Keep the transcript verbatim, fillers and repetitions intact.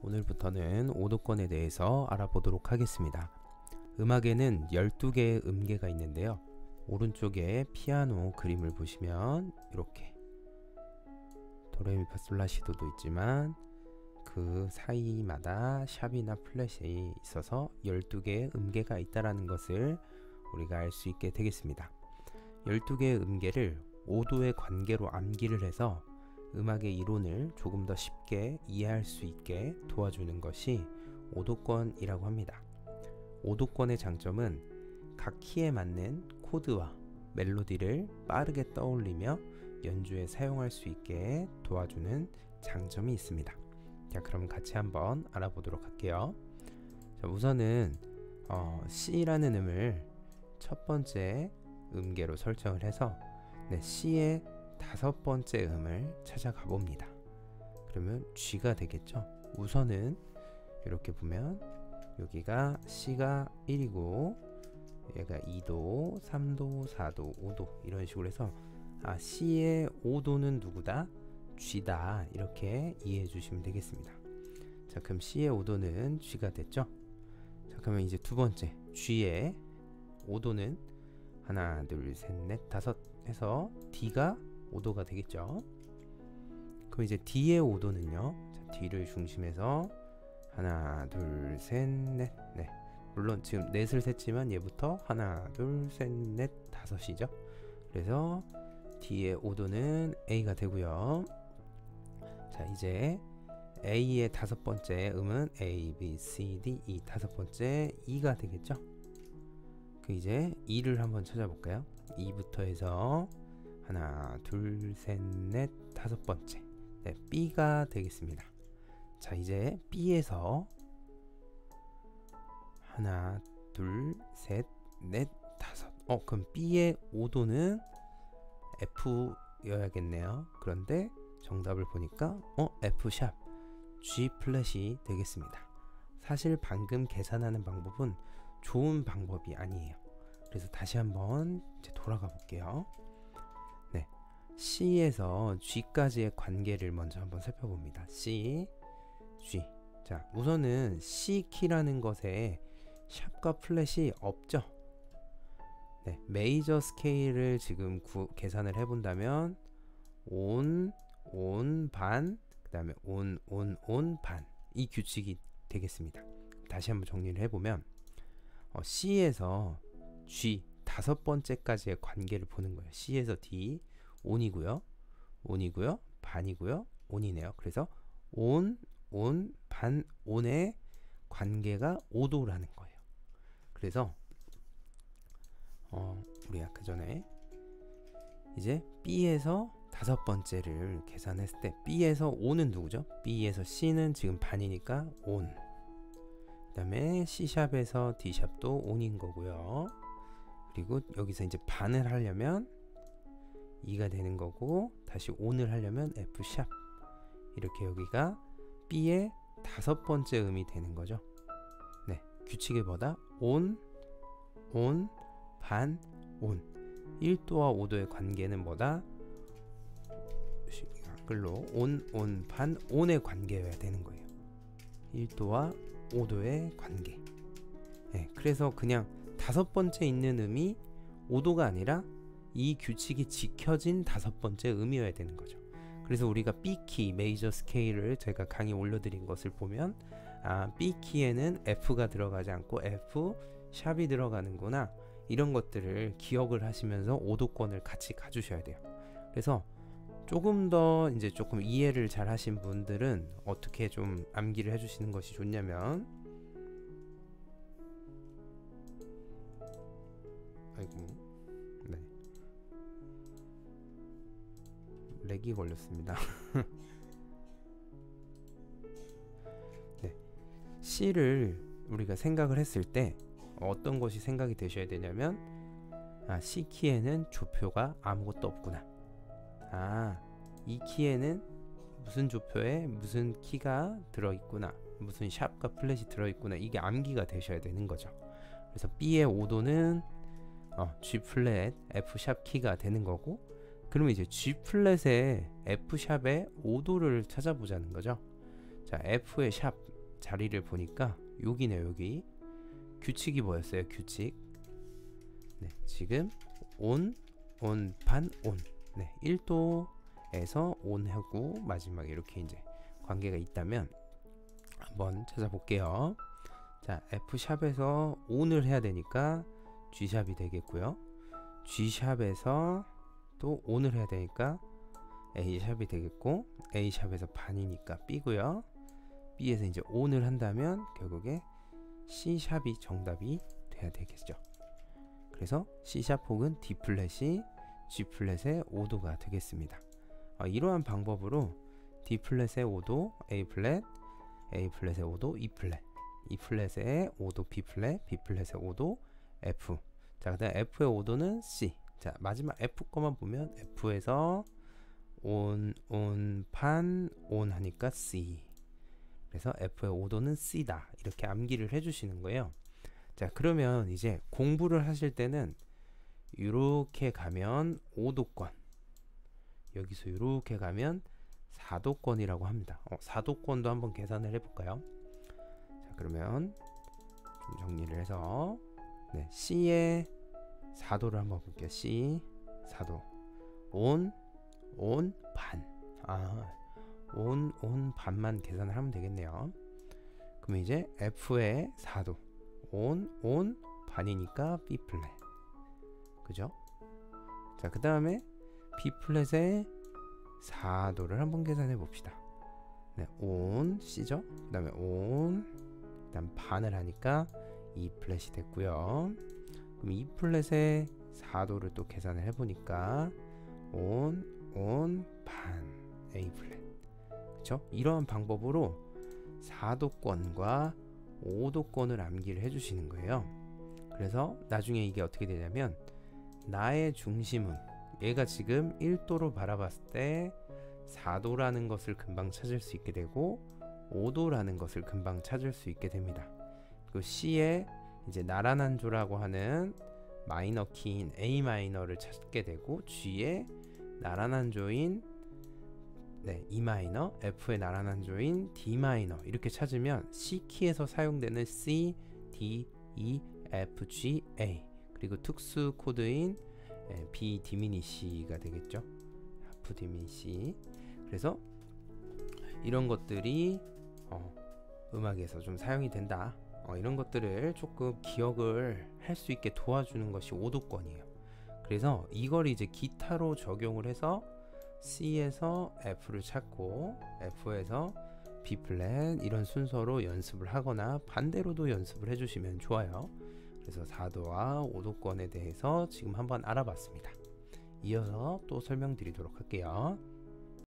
오늘부터는 오도권에 대해서 알아보도록 하겠습니다. 음악에는 열두 개의 음계가 있는데요. 오른쪽에 피아노 그림을 보시면 이렇게 도레미파솔라시도도 있지만 그 사이마다 샵이나 플랫이 있어서 열두 개의 음계가 있다는 것을 우리가 알 수 있게 되겠습니다. 열두 개의 음계를 오도의 관계로 암기를 해서 음악의 이론을 조금 더 쉽게 이해할 수 있게 도와주는 것이 오도권이라고 합니다. 오도권의 장점은 각 키에 맞는 코드와 멜로디를 빠르게 떠올리며 연주에 사용할 수 있게 도와주는 장점이 있습니다. 자, 그럼 같이 한번 알아보도록 할게요. 자, 우선은 어, C라는 음을 첫 번째 음계로 설정을 해서 네, C의 다섯 번째 음을 찾아가 봅니다. 그러면 G가 되겠죠. 우선은 이렇게 보면 여기가 C가 일이고 얘가 이도, 삼도, 사도, 오도 이런 식으로 해서 아, C의 오도는 누구다? G다 이렇게 이해해 주시면 되겠습니다. 자, 그럼 C의 오도는 G가 됐죠. 자, 그러면 이제 두 번째 G의 오도는 하나, 둘, 셋, 넷, 다섯 해서 D가 오도가 되겠죠. 그럼 이제 D의 오도는요. 자, D를 중심해서 하나, 둘, 셋, 넷, 네. 물론 지금 넷을 셌지만 얘부터 하나, 둘, 셋, 넷, 다섯이죠. 그래서 D의 오도는 A가 되고요. 자, 이제 A의 다섯 번째 음은 A, B, C, D, E 다섯 번째 E가 되겠죠. 그 이제 E를 한번 찾아볼까요? E부터 해서 하나, 둘, 셋, 넷, 다섯 번째 네, B가 되겠습니다. 자, 이제 B에서 하나, 둘, 셋, 넷, 다섯 어, 그럼 B의 오도는 F여야겠네요. 그런데 정답을 보니까 어, F샵 G 플랫이 되겠습니다. 사실 방금 계산하는 방법은 좋은 방법이 아니에요. 그래서 다시 한번 이제 돌아가 볼게요. 네, C에서 G까지의 관계를 먼저 한번 살펴봅니다. C, G. 자, 우선은 C 키라는 것에 샵과 플랫이 없죠. 네, 메이저 스케일을 지금 구, 계산을 해본다면 온, 온, 반, 그 다음에 온, 온, 온, 반 이 규칙이 되겠습니다. 다시 한번 정리를 해보면 어, C에서 G 다섯 번째까지의 관계를 보는 거예요. C에서 D 온이고요, 온이고요, 반이고요, 온이네요. 그래서 온, 온, 반, 온의 관계가 오도라는 거예요. 그래서 어, 우리 아까 전에 이제 B에서 다섯 번째를 계산했을 때 B에서 O는 누구죠? B에서 C는 지금 반이니까 온. 그 다음에 C샵에서 D샵도 온인 거고요. 그리고 여기서 이제 반을 하려면 이가 되는 거고, 다시 온을 하려면 F샵. 이렇게 여기가 B의 다섯 번째 음이 되는 거죠. 네, 규칙이 뭐다? 온, 온, 반, 온. 일 도와 오 도의 관계는 뭐다? 끌로 온, 온, 반, 온의 관계여야 되는 거예요. 일 도와 오 도의 관계. 네, 그래서 그냥 다섯 번째 있는 음이 오 도가 아니라 이 규칙이 지켜진 다섯 번째 음이어야 되는 거죠. 그래서 우리가 B키, 메이저 스케일을 제가 강의 올려드린 것을 보면 아, B키에는 F가 들어가지 않고 F, 샵이 들어가는구나. 이런 것들을 기억을 하시면서 오도권을 같이 가주셔야 돼요. 그래서 조금 더 이제 조금 이해를 잘 하신 분들은 어떻게 좀 암기를 해주시는 것이 좋냐면, 아이고, 네, 렉이 걸렸습니다. 네, C를 우리가 생각을 했을 때 어떤 것이 생각이 되셔야 되냐면, 아, C키에는 조표가 아무것도 없구나. 아, 이 키에는 무슨 조표에 무슨 키가 들어있구나, 무슨 샵과 플랫이 들어있구나, 이게 암기가 되셔야 되는 거죠. 그래서 B의 오도는 어, G 플랫 F 샵 키가 되는 거고, 그러면 이제 G 플랫의 F 샵의 오도를 찾아보자는 거죠. 자, F의 샵 자리를 보니까 여기네요. 여기 규칙이 뭐였어요? 규칙. 네, 지금 온, 온, 반, 온. 네, 일 도에서 온하고 마지막에 이렇게 이제 관계가 있다면 한번 찾아볼게요. 자, F샵에서 온을 해야 되니까 G샵이 되겠고요. G샵에서 또 온을 해야 되니까 A샵이 되겠고, A샵에서 반이니까 B고요. B에서 이제 온을 한다면 결국에 C샵이 정답이 돼야 되겠죠. 그래서 C샵 혹은 D플랫이 G플랫의 오 도가 되겠습니다. 아, 이러한 방법으로 D플랫의 오 도 A플랫, A플랫의 오 도 E플랫, E플랫의 오 도 B플랫, B플랫의 오 도 F. 자, 그 다음 F의 오 도는 C. 자, 마지막 F 거만 보면 F에서 온, 온, 판, 온 하니까 C. 그래서 F의 오 도는 C다. 이렇게 암기를 해주시는 거예요. 자, 그러면 이제 공부를 하실 때는 이렇게 가면 오 도권, 여기서 이렇게 가면 사 도권이라고 합니다. 어, 사 도권도 한번 계산을 해볼까요? 자, 그러면 좀 정리를 해서 네, C의 사 도를 한번 볼게요. C 사 도, 온, 온, 반. 아, 온, 온, 반만 계산을 하면 되겠네요. 그럼 이제 F의 사 도, 온, 온, 반이니까 B플랫. 그죠? 자, 그 다음에 B플랫의 사 도를 한번 계산해 봅시다. 네, 온, C죠? 그 다음에 온, 그 다음 반을 하니까 E플랫이 됐고요. 그럼 E플랫의 사 도를 또 계산을 해보니까 온, 온, 반, A플랫. 그쵸? 이러한 방법으로 사 도권과 오 도권을 암기를 해주시는 거예요. 그래서 나중에 이게 어떻게 되냐면 나의 중심은 얘가 지금 일 도로 바라봤을 때 사 도라는 것을 금방 찾을 수 있게 되고 오 도라는 것을 금방 찾을 수 있게 됩니다. 그리고 C에 이제 나란한 조라고 하는 마이너 키인 A 마이너를 찾게 되고 G에 나란한 조인 네, E 마이너, F의 나란한 조인 D 마이너 이렇게 찾으면 C 키에서 사용되는 C, D, E, F, G, A 그리고 특수 코드인 B 디미니시가 되겠죠. 하프 디미니시. 그래서 이런 것들이 어, 음악에서 좀 사용이 된다. 어, 이런 것들을 조금 기억을 할 수 있게 도와주는 것이 오 도권이에요. 그래서 이걸 이제 기타로 적용을 해서 C에서 F를 찾고 F에서 B플랫 이런 순서로 연습을 하거나 반대로도 연습을 해주시면 좋아요. 그래서 사 도와 오 도권에 대해서 지금 한번 알아봤습니다. 이어서 또 설명드리도록 할게요.